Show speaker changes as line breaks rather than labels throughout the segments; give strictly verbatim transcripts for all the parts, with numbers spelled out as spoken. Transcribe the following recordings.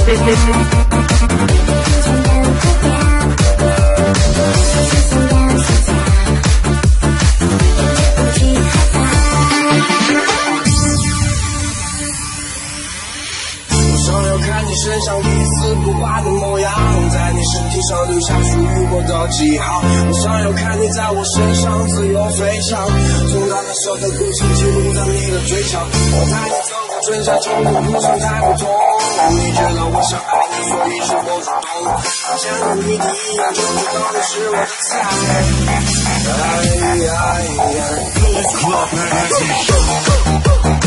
身上一丝不挂的模样，在你身体上留下属于我的记号。我想要看你在我身上自由飞翔，从他的手的鼓轻轻吻在你的嘴角。我带你走过春夏秋冬，不想太不同。你觉得我想爱你，所以是我主动。像个谜底一样，就知道你是我的菜。哎呀呀 Club Magazine。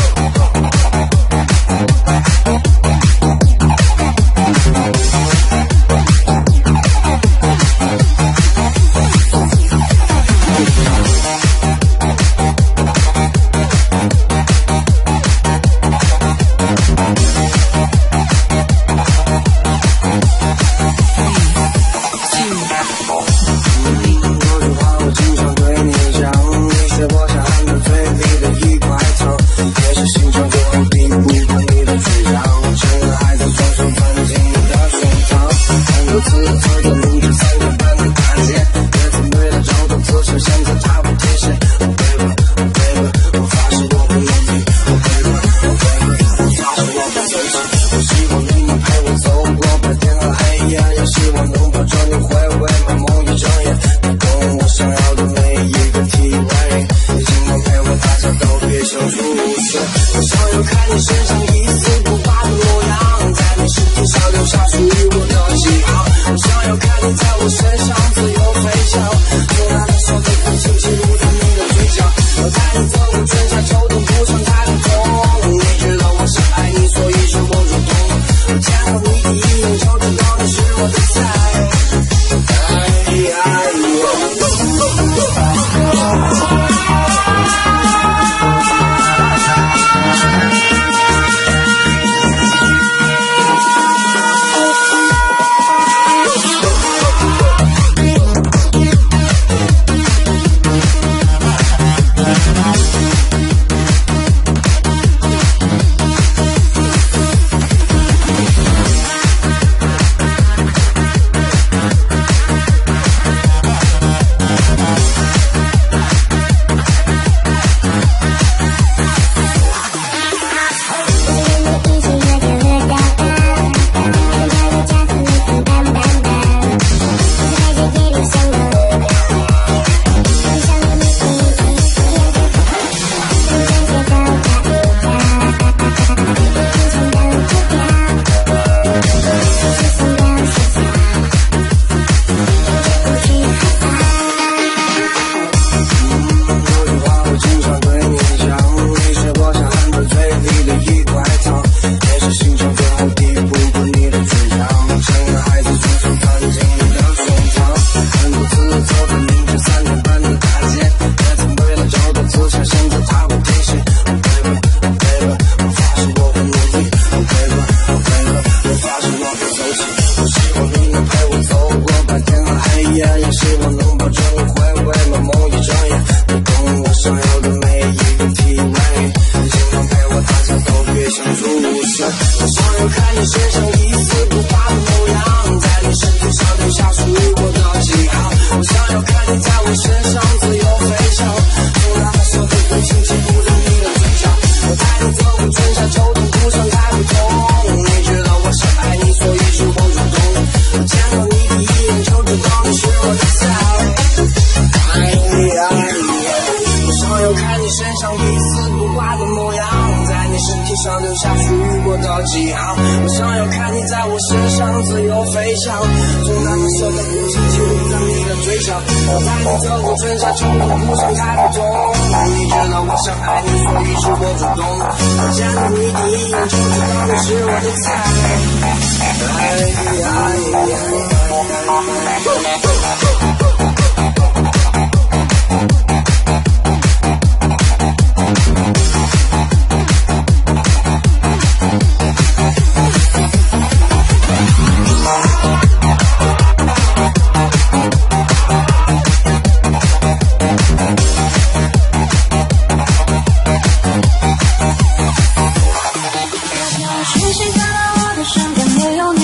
讯息传到我的身边，没有你。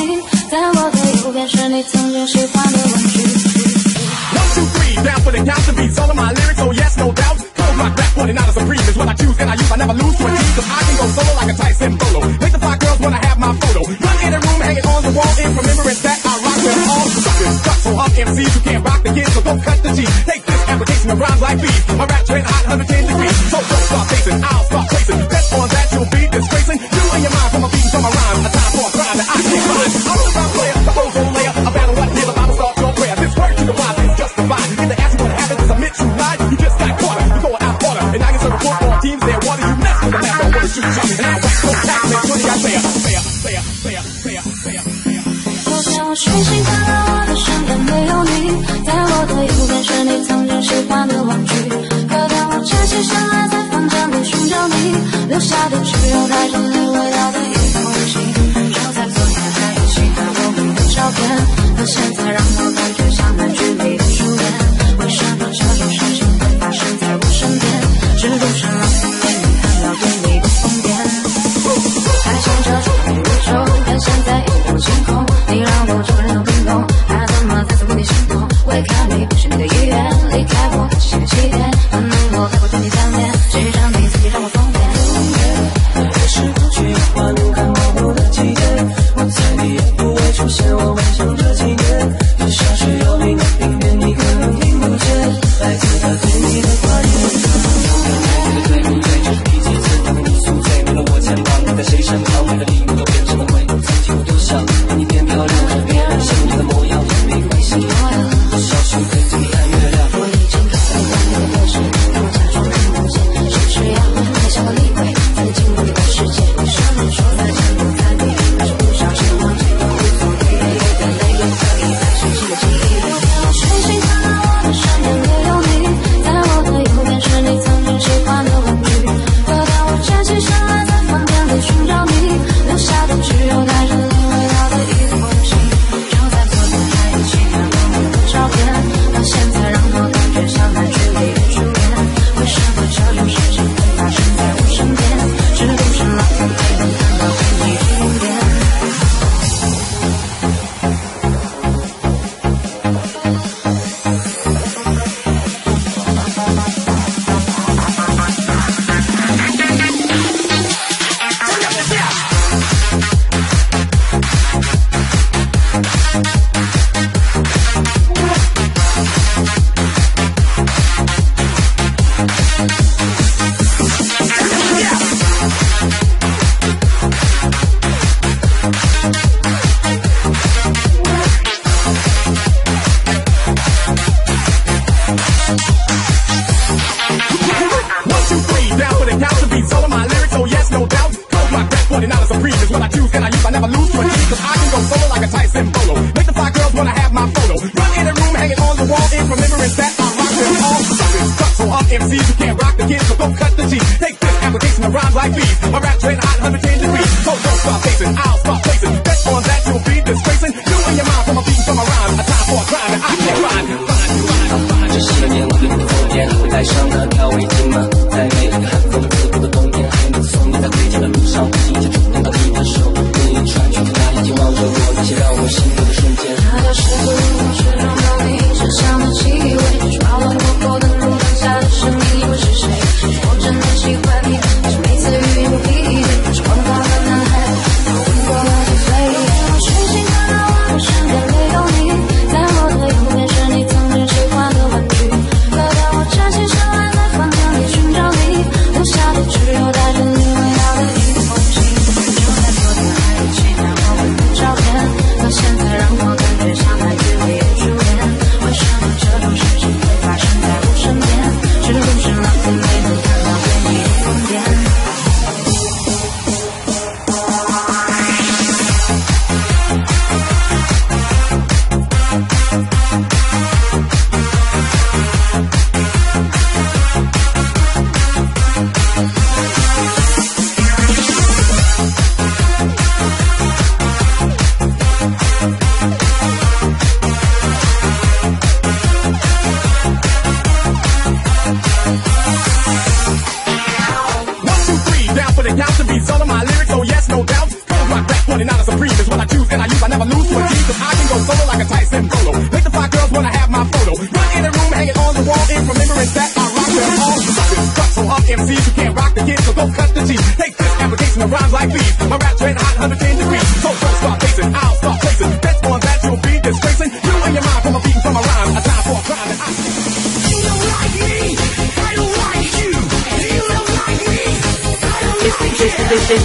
你曾经喜欢的玩具。
One, two, three, down for the count to beats. All of my lyrics, oh yes, no doubt. Cold rock rap, forty-nine Supreme is what I choose and I use. I never lose to a team, cause I can go solo like a Tyson Bolo. Make the five girls wanna have my photo. Run in the room, hanging on the wall in remembrance that I rock them all. Suckers, suck, so hard M Cs who can't rock the kids, so don't cut the G. Take this application of rhymes like beef. My rap trend hot, one hundred ten degrees. So don't start facing, I'll start placing. Best on that you'll be disgracing. You and your mind from my beats on my rhymes. A time for a crime that I can't find. I'm a rap player, the ozone layer. A battle what near the Bible start your prayer. This word to the wise is justified. If they ask you what happened, just admit you lied. You just got caught, you're going out of order. And now you're serving football teams, they're water. You mess with the map, don't wanna shoot you. And I wax no tax, make money I say it. Say it, say it, say it, say it, say it, say it.
我想我睡醒看到我的身边没有你，在我的右边是你曾经喜欢的玩具。可当我站起身来在房间里寻找你，留下的只有带着你味道的一封信。就在昨天还一起看我们的照片，可现在让我感觉像那距离的初恋。为什么这种事情会发生在我身边？是不是老天给你看到对你的疯癫？还想着出轨宇宙，但现在一片晴空。你让我整个人都冰冻，还怎么再次为你心动？为看你不是你的意愿，离开我极限的起点，可能我还会对你贪恋，谁让你自己让我疯癫？还是过去花能看模糊的季节，我猜你也不会出现，我幻想这几年，就像是有你的平面，你可能听不见，来自他对你的挂念。来自的对不对，这是第几次他们你宿醉，为了我肩膀，你在谁身旁，为了你我都变成了鬼，曾经我多想为你变漂亮，让别人羡慕你的模样，没关系，小熊可以对你看月亮。我已经看到你的眼神，但我假装看不见，是不是要太想我理会，才能进入你的世界？为什么说再见不看你，还是不小心忘记了会做你的眼泪又可以再熟悉的记忆。我睡醒看到我的身边也有你，在我的右边是你曾经喜欢的玩具。可当我站起身来在房间里寻找你，留下的只有带着你味道的一封信。就在昨天还一起看过我们的照片，到现在让我感觉像那距离的初恋。为什么这种事情会发生在我身边？是不是老天给你看到对你的疯癫？
forty-nine Supreme is what I choose and I use. I never lose to a team, cause I can go solo like a Tyson Bolo. Make the five girls wanna have my photo. Run in the room, hanging on the wall in remembrance that I rock them all. Suckers, suck, so hard M Cs who can't rock the kids, so don't cut the G. Take this application of rhymes like beef. My rap trend hot, one hundred ten degrees. So don't start facing, I'll start placing. Bet on that you'll be disgracing. You and your mind from my beats, from my rhymes. A time for a crime that I can't find. Find, find, find. 这十年我对你的疯癫，会带上那条围巾吗？在每一个寒风刺骨的冬天，还有每次送你在回家的路上，不经意间触碰到你的手，你一穿裙子，大眼睛望着我，那些让我心动的瞬间。
那就是我始终有你身上的气味，抓了我过的路，当下的是你，我是谁？我真的喜欢你，是每次语言不疲惫，是广大的男孩，我吻过了几岁。我睡醒看到我的身边没有你，在我的右边是你曾经喜欢的玩具。可当我站起身来在房间里寻找
never lose to a G, cause I can go solo like a Tyson Bolo. Make the five girls wanna have my photo. Run in the room, hang it on the wall, in remembrance that I rock them all. Cut so up M Cs who can't rock the kids, so don't cut the cheese. Take this application of rhymes like these. My rap's red hot, one hundred ten degrees. So don't start facing, I'll start placing. That's on that you'll be disgracing. You and your mind from a beat and from a rhyme. A time for a crime that I... You don't like me, I don't like you. You don't like me, I don't like you.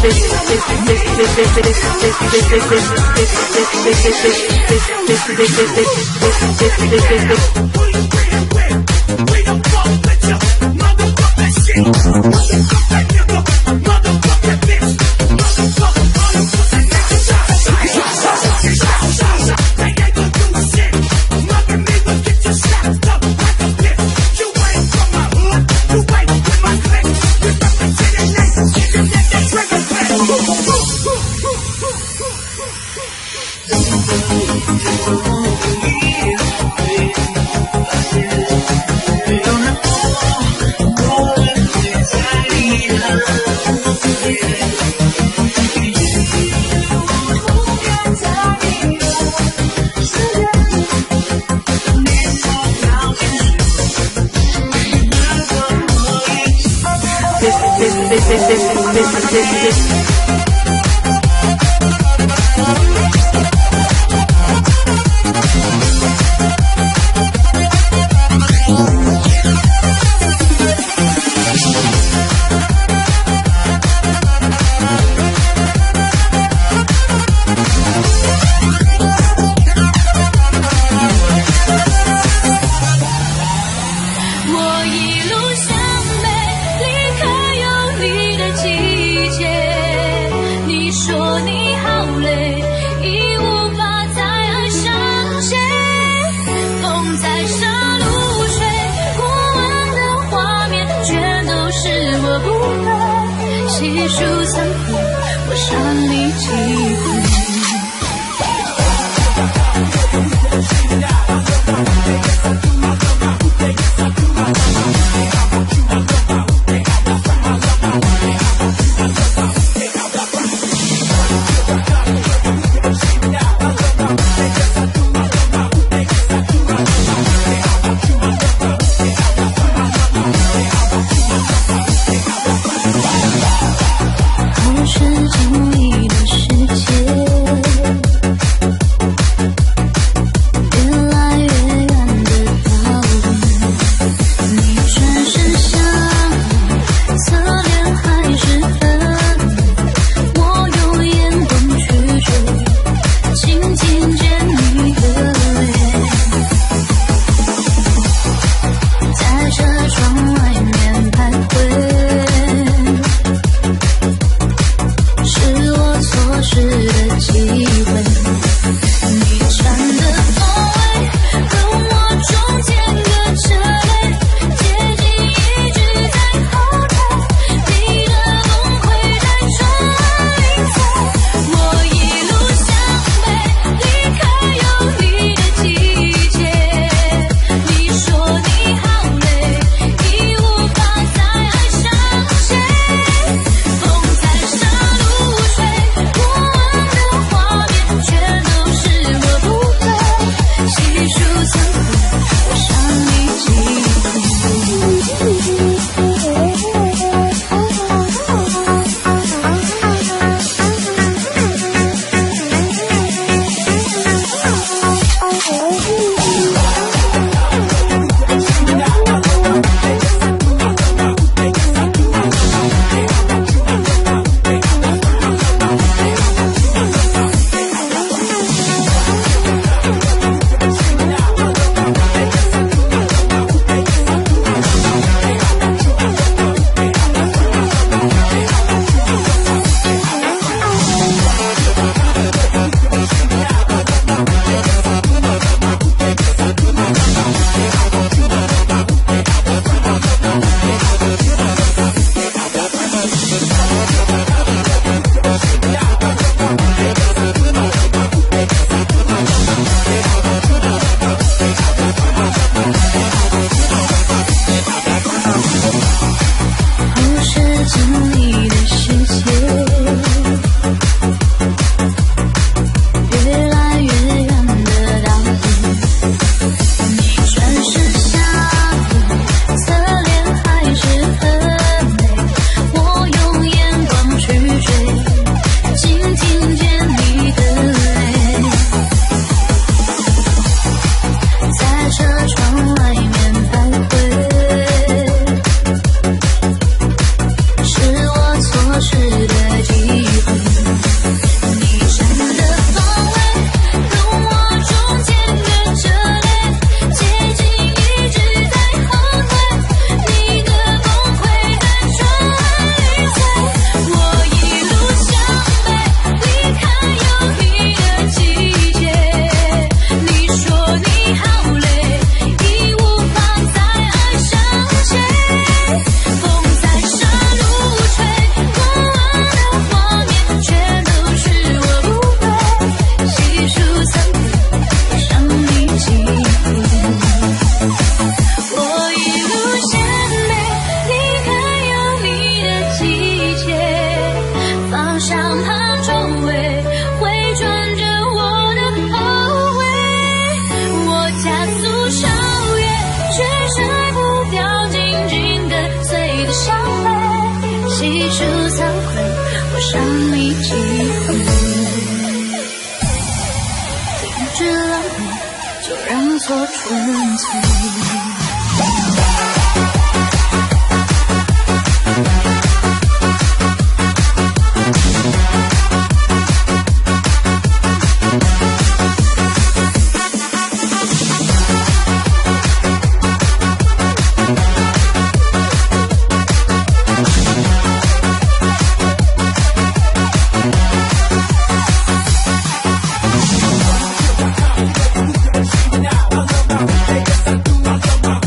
We don't fuck with you, motherfucker shit. Motherfucker nigga, motherfucker bitch. Motherfucker motherfucker nigga. They ain't gonna do shit. Mother nigga, get your slapped up like a bitch. You ain't from my hood, you ain't with my clique. We representing niggas, you get that trigger back.
想你几分，停止了你，就让错纯粹。
Yes, I do. I love my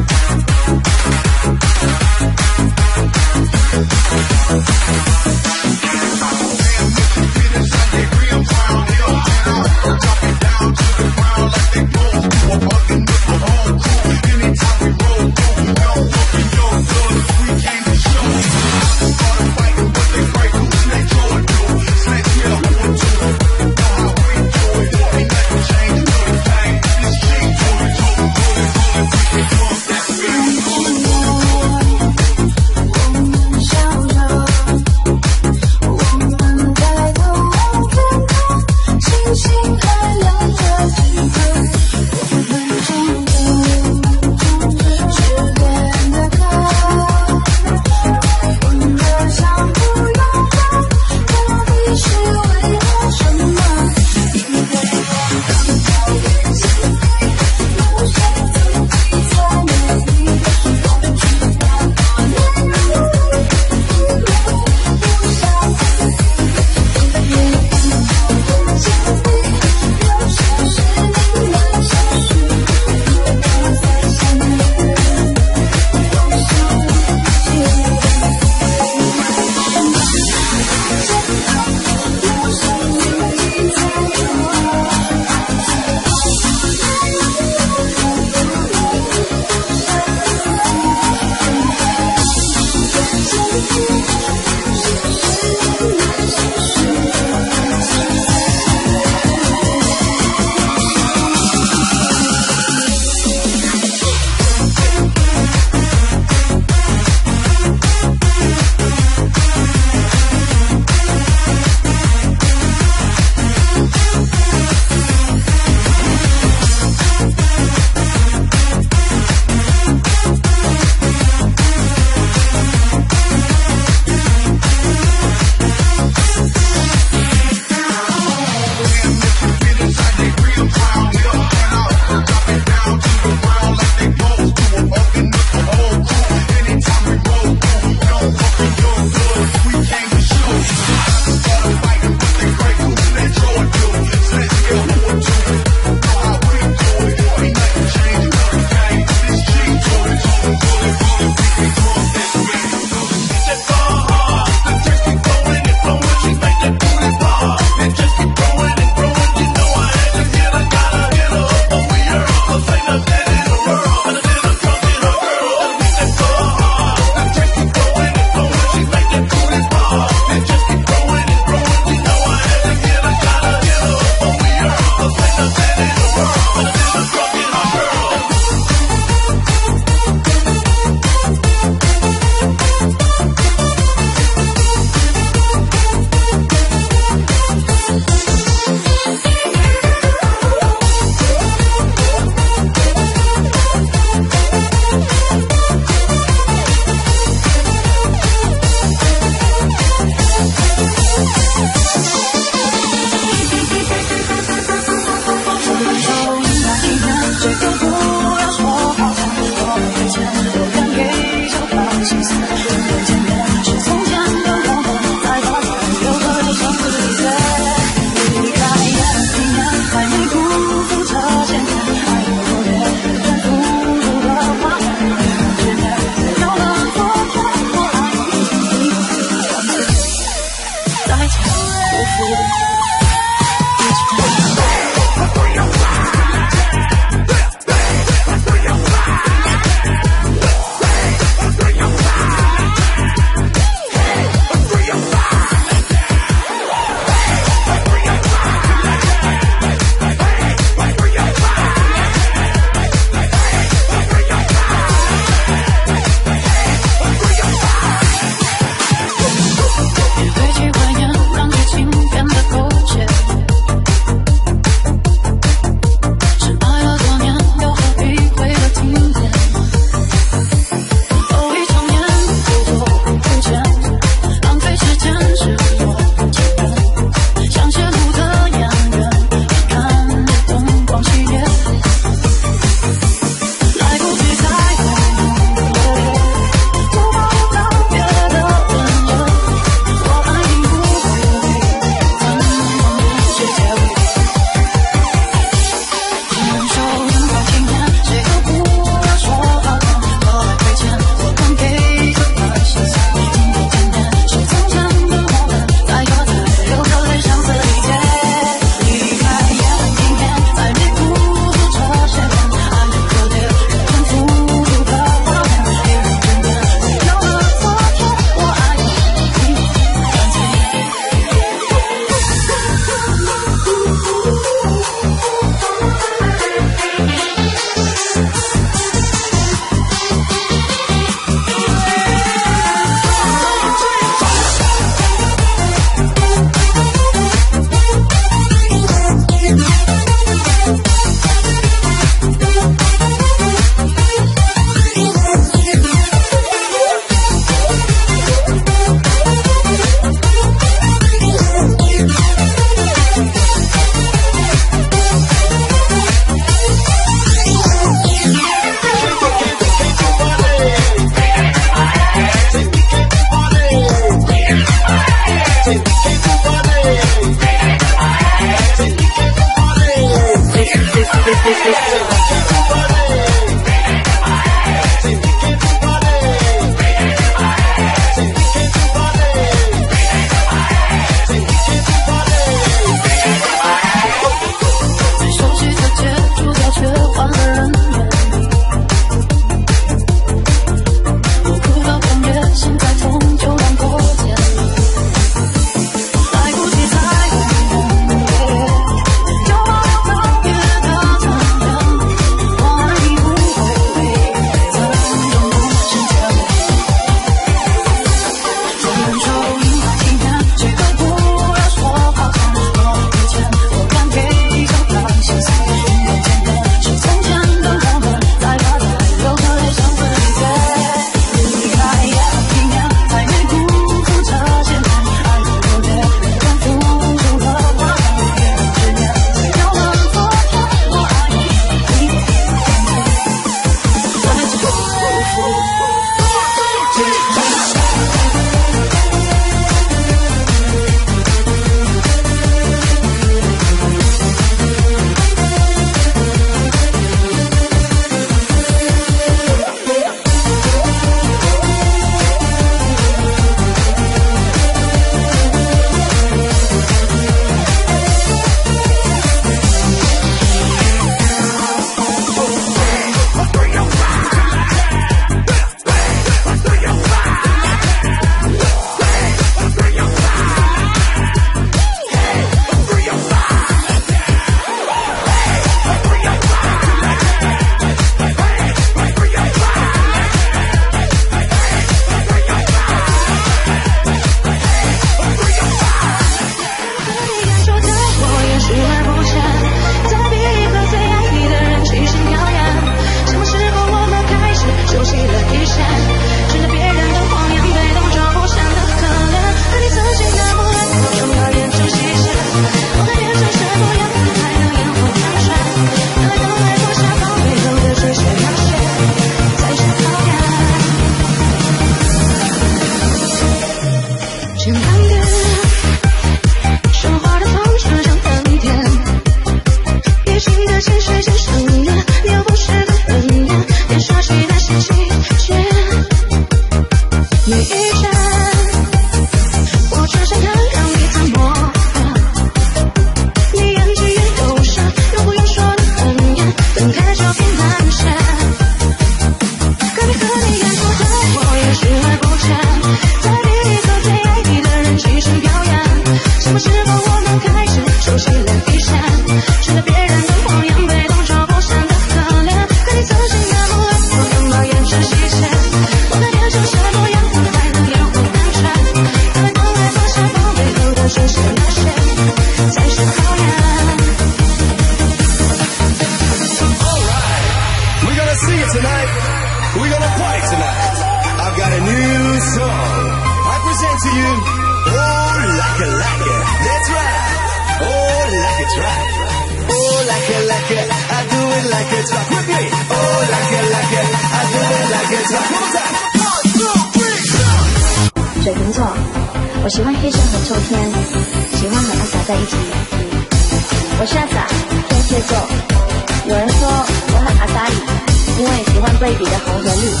水瓶座，我喜欢黑山和秋天，喜欢和阿 sa 在一起。我是阿 sa， 天蝎座。有人说我很阿 sa 里，因为喜欢 baby 的红和绿。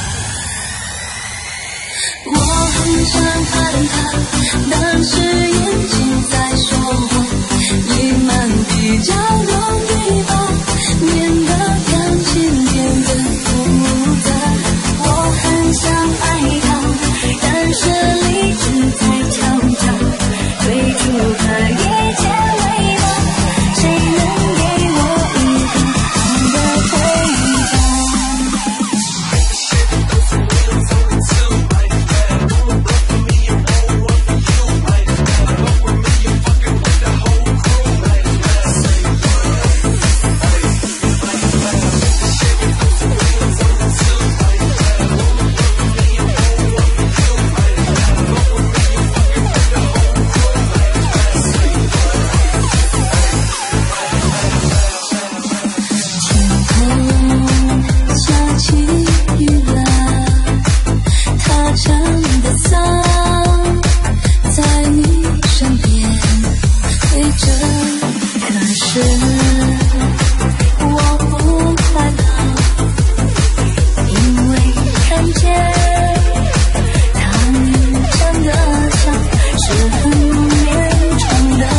我很想看他，但是眼睛在说谎，隐瞒比较容易吧，免得感情变得复杂。我很想爱他，但是理智在跳他，追逐他一切伟大，谁能给我一个好的回答？ 是很勉强的。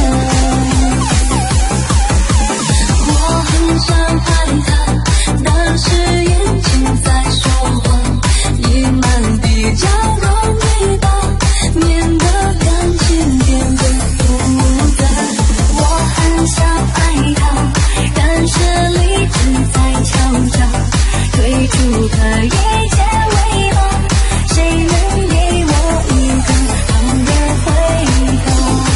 我很想爱他，但是眼睛在说谎，隐瞒比较容易吧，免得感情变得复杂。我很想爱他，但是理智在敲诈，退出可以结尾吗？谁能给我一个好的回答？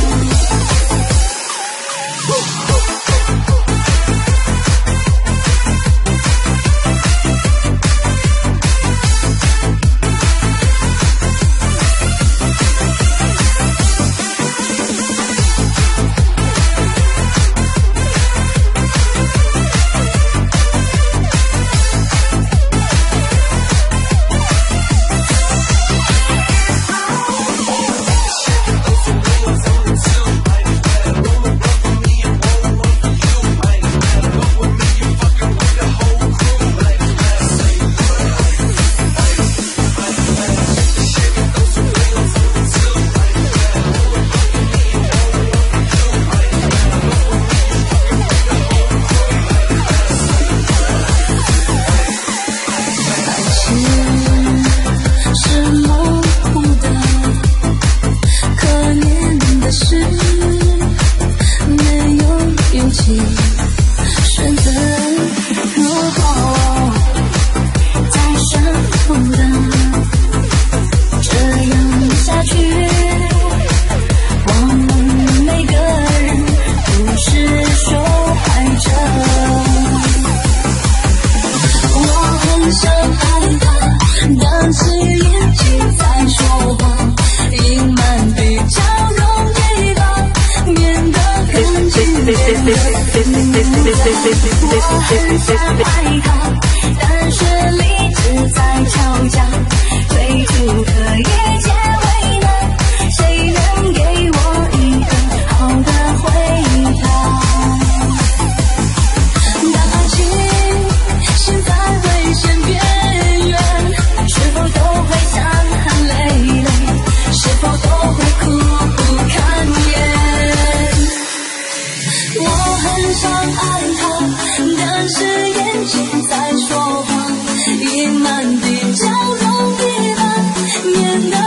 隐瞒比较容易吧，免得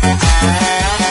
Bye.